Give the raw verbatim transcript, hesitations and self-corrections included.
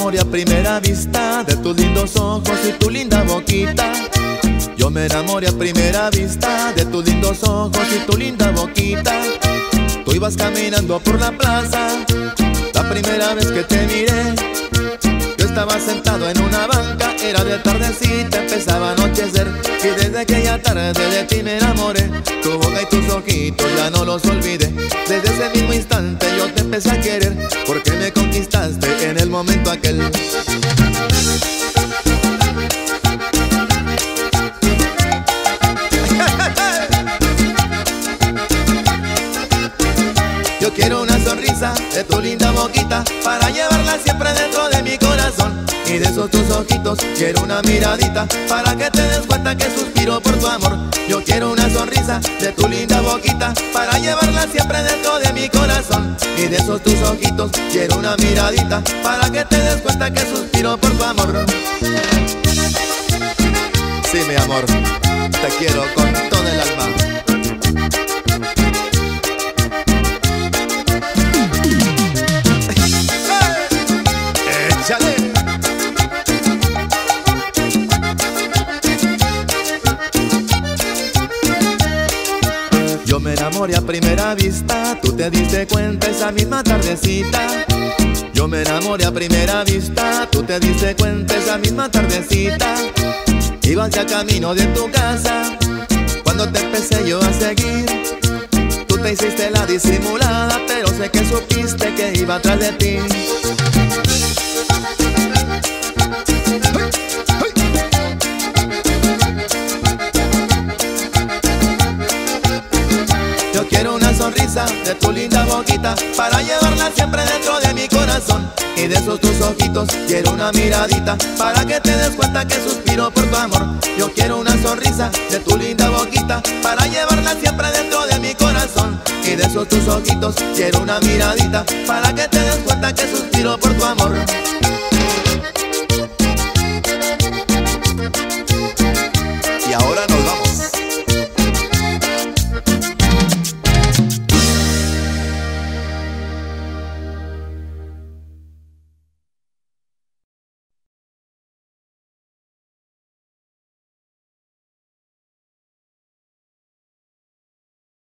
enamoré a primera vista de tus lindos ojos y tu linda boquita. Yo me enamoré a primera vista de tus lindos ojos y tu linda boquita. Tú ibas caminando por la plaza, la primera vez que te miré. Yo estaba sentado en una banca, era de tardecita, empezaba a anochecer. Y desde aquella tarde de ti me enamoré. Tu boca y tus ojitos ya no los olvidé. Desde ese mismo instante yo te empecé a querer, porque me conquistaste en el momento aquel. Yo quiero una sonrisa de tu linda boquita para llevarla siempre dentro de mi corazón. Y de esos tus ojitos quiero una miradita para que te des cuenta que suspiro por tu amor. Yo quiero una sonrisa de tu linda boquita para llevarla siempre dentro de mi corazón. Y de esos tus ojitos quiero una miradita para que te des cuenta que suspiro por tu amor. Sí, mi amor, te quiero con todo el alma. Yo me enamoré a primera vista, tú te diste cuenta esa misma tardecita. Yo me enamoré a primera vista, tú te diste cuenta esa misma tardecita. Ibas ya camino de tu casa, cuando te empecé yo a seguir. Tú te hiciste la disimulada, pero sé que supiste que iba atrás de ti. Yo quiero una sonrisa de tu linda boquita para llevarla siempre dentro de mi corazón. Y de esos tus ojitos quiero una miradita para que te des cuenta que suspiro por tu amor. Yo quiero una sonrisa de tu linda boquita para llevarla siempre dentro de mi corazón. Y de esos tus ojitos quiero una miradita para que te des cuenta que suspiro por tu amor.